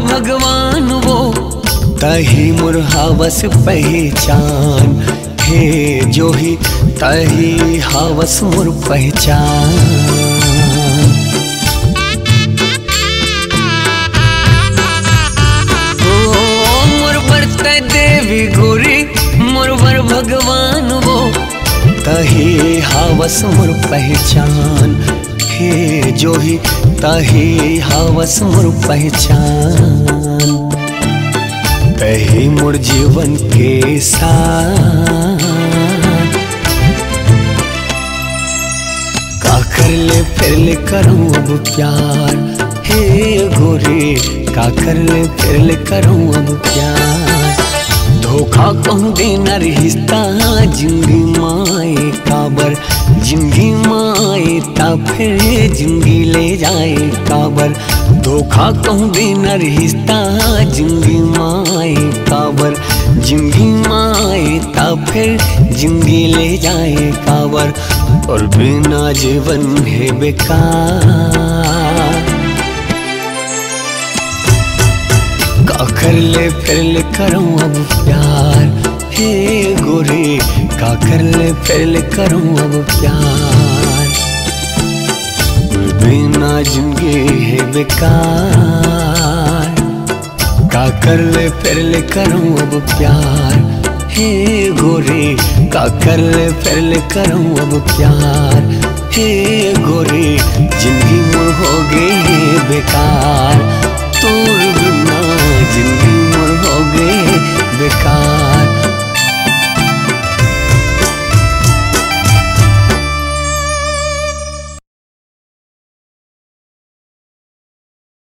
भगवान वो तही मोर हावस पहचान। हे जो ही तही हावस मोर पहचान। देवी गोरी मोरवर भगवान वो तही हावस मोर पहचान। हे जो ही तही हावस मोर पहचान। तही मोर जीवन के साथ का कर ले फिर ले करूं अब प्यार। हे गोरी का कर ले फिर ले करूं अब प्यार। धोखा कहूँ देना रिश्ता जिंदगी माए काबर। जिंदगी माए ता फिर जिंदगी ले जाए काबर। धोखा कहूँ देना रिश्ता जिंदगी माए काबर। जिंदगी माए ता फिर जिंदगी ले जाए काबर। और बिना जीवन है बेकार। का कर ले फिर ले करूं अब प्यार। हे गोरी का कर ले फिर ले करूं अब प्यार। बिना जिंदगी है बेकार। का कर ले फिर ले करूं अब प्यार। हे गोरी का कर ले फिर ले करूं अब प्यार। हे गोरी जिंदगी मोर हो गई बेकार। तोर बिना जिंदगी मोर हो गई बेकार।